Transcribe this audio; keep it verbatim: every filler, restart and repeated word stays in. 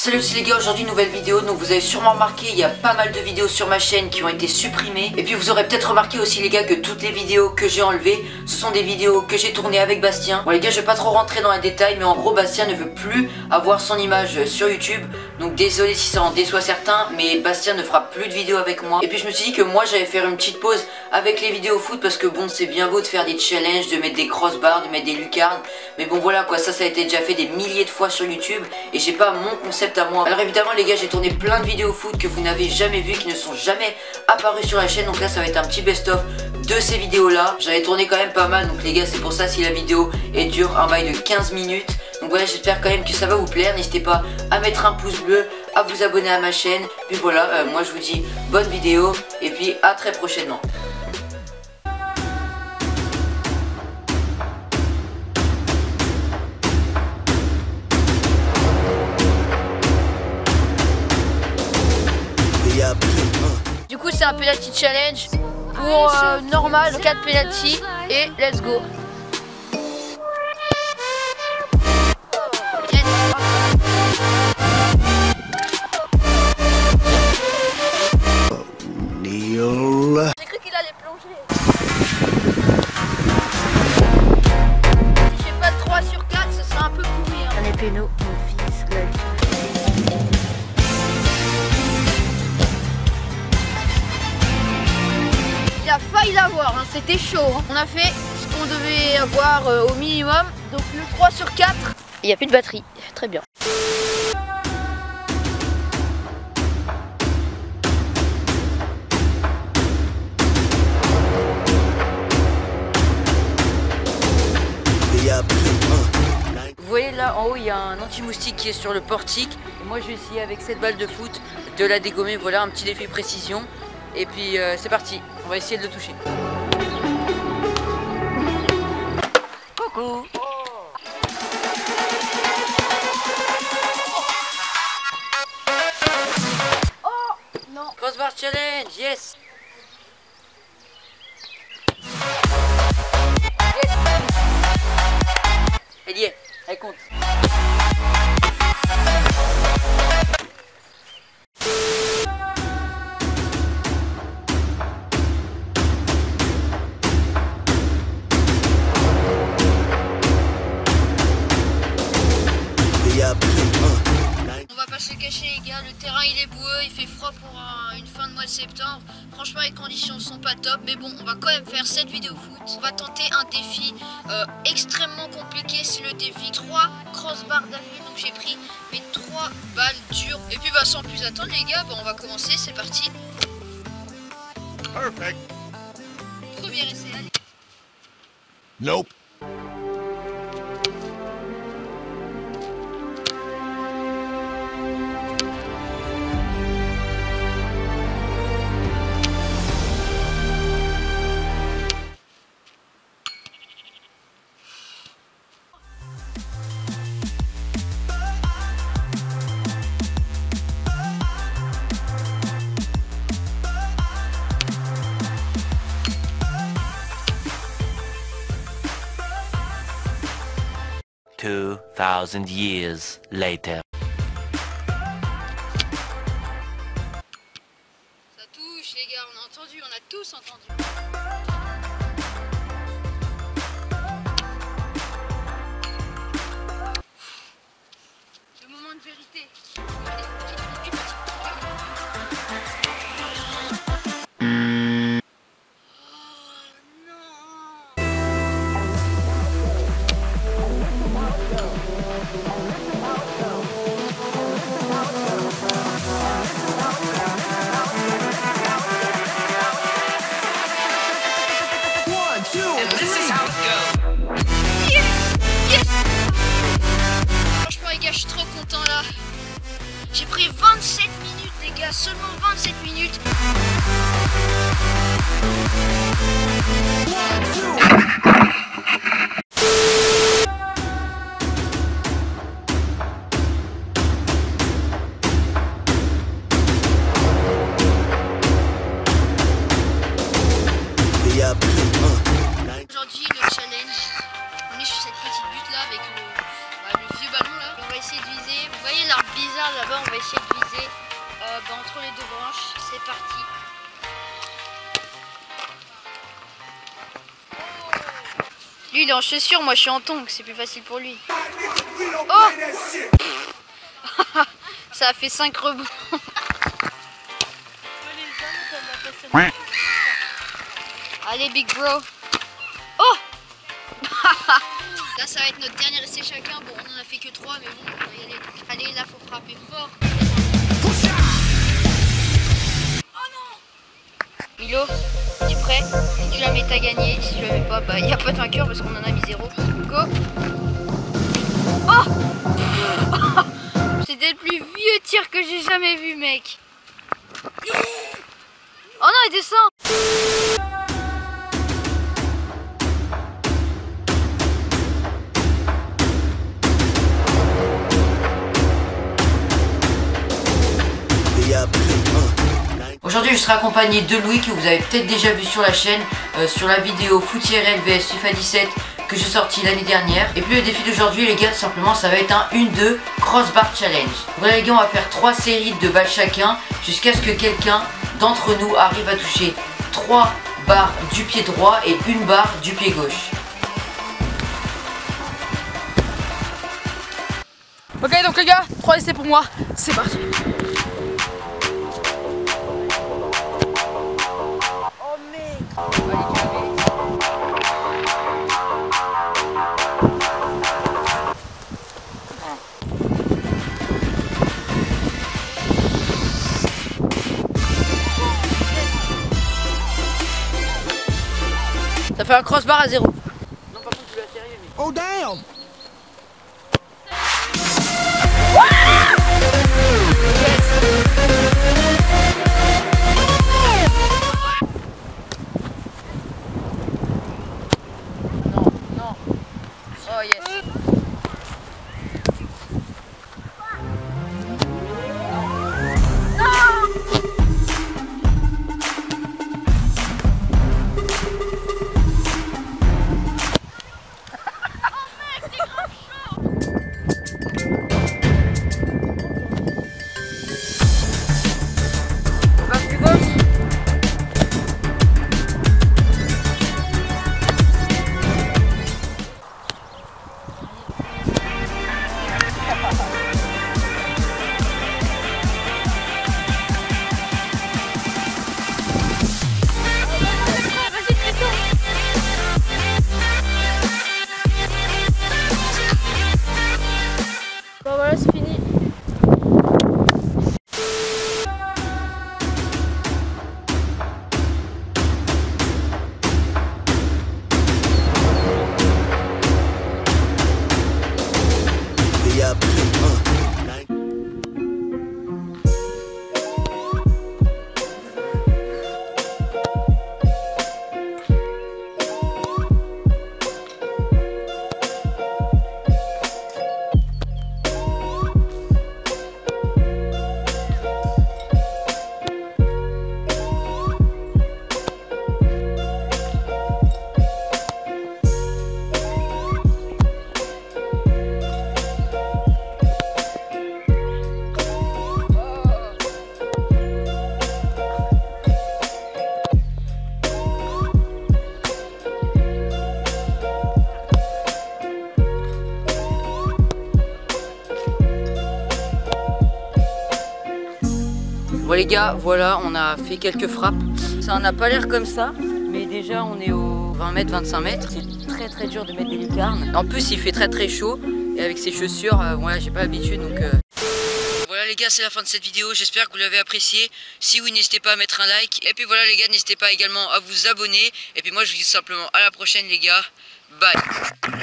Salut, c'est les gars, aujourd'hui nouvelle vidéo. Donc vous avez sûrement remarqué, il y a pas mal de vidéos sur ma chaîne qui ont été supprimées. Et puis vous aurez peut-être remarqué aussi les gars que toutes les vidéos que j'ai enlevées, ce sont des vidéos que j'ai tournées avec Bastien. Bon les gars, je vais pas trop rentrer dans les détails, mais en gros Bastien ne veut plus avoir son image sur YouTube. Donc désolé si ça en déçoit certains, mais Bastien ne fera plus de vidéos avec moi. Et puis je me suis dit que moi j'allais faire une petite pause avec les vidéos foot, parce que bon, c'est bien beau de faire des challenges, de mettre des crossbars, de mettre des lucarnes, mais bon voilà quoi, ça ça a été déjà fait des milliers de fois sur YouTube et j'ai pas mon concept à moi. Alors évidemment les gars, j'ai tourné plein de vidéos foot que vous n'avez jamais vues, qui ne sont jamais apparues sur la chaîne. Donc là ça va être un petit best-of de ces vidéos là. J'en ai tourné quand même pas mal, donc les gars c'est pour ça si la vidéo est dure un bail de quinze minutes. Donc voilà, j'espère quand même que ça va vous plaire. N'hésitez pas à mettre un pouce bleu, à vous abonner à ma chaîne. Puis voilà, euh, moi je vous dis bonne vidéo et puis à très prochainement. Du coup c'est un penalty challenge pour euh, normal, quatre penalty et let's go. J'ai cru qu'il allait plonger. Si j'ai pas de trois sur quatre, ce sera un peu pourri. Hein. On est péno, mon fils, là. Il a failli l'avoir, hein. C'était chaud. Hein. On a fait ce qu'on devait avoir euh, au minimum. Donc le trois sur quatre. Il n'y a plus de batterie. Très bien. Vous voyez là en haut, il y a un anti-moustique qui est sur le portique. Et moi je vais essayer avec cette balle de foot de la dégommer. Voilà, un petit défi précision. Et puis euh, c'est parti, on va essayer de le toucher. Coucou. Oh non. Crossbar challenge, yes. Yes. Elle y est, elle compte. On va pas se cacher les gars, le terrain il est boueux, il fait froid pour un, une fin de mois de septembre. Franchement les conditions sont pas top, mais bon on va quand même faire cette vidéo foot. On va tenter un défi euh, extrêmement compliqué, c'est le défi trois crossbars d'affilée. Donc j'ai pris mes trois balles dures. Et puis bah sans plus attendre les gars, bah, on va commencer, c'est parti. Perfect. Premier essai, allez. Nope. Two thousand years later. Ça touche les gars, on a entendu, on a tous entendu. Le moment de vérité. Franchement les gars, je suis trop content là. J'ai pris vingt-sept minutes les gars, seulement vingt-sept minutes. Aujourd'hui le challenge, on est sur cette petite butte là avec le, bah, le vieux ballon là. On va essayer de viser. Vous voyez l'arbre bizarre là-bas, entre les deux branches. C'est parti. Lui il est en chaussures, moi je suis en tongs, c'est plus facile pour lui. Oh ça a fait cinq rebonds. Allez big bro. Oh là ça va être notre dernier essai chacun. Bon on en a fait que trois mais bon on va y aller. Allez là faut frapper fort. Oh non Milo, tu es prêt? Si tu la mets t'as gagné. Si tu la mets pas bah y a pas de vainqueur parce qu'on en a mis zéro. Go. Oh c'était le plus vieux tir que j'ai jamais vu mec. Oh non il descend. Aujourd'hui je serai accompagné de Louis que vous avez peut-être déjà vu sur la chaîne euh, sur la vidéo Foot I R L vs FIFA dix-sept que j'ai sorti l'année dernière. Et puis le défi d'aujourd'hui les gars tout simplement ça va être un un deux crossbar challenge. Voilà les gars on va faire trois séries de balles chacun jusqu'à ce que quelqu'un d'entre nous arrive à toucher trois barres du pied droit et une barre du pied gauche. Ok donc les gars, trois essais pour moi, c'est parti. Ça fait un crossbar à zéro. Non par contre tu l'as sérieux mais... Oh damn! Non, non. Oh yes. Bon voilà c'est fini. Bon les gars, voilà, on a fait quelques frappes. Ça n'a pas l'air comme ça, mais déjà on est au vingt mètres, vingt-cinq mètres. C'est très très dur de mettre des lucarnes. En plus il fait très très chaud et avec ces chaussures, euh, voilà, j'ai pas l'habitude donc... Euh... Voilà les gars, c'est la fin de cette vidéo, j'espère que vous l'avez apprécié. Si oui, n'hésitez pas à mettre un like. Et puis voilà les gars, n'hésitez pas également à vous abonner. Et puis moi je vous dis simplement à la prochaine les gars. Bye.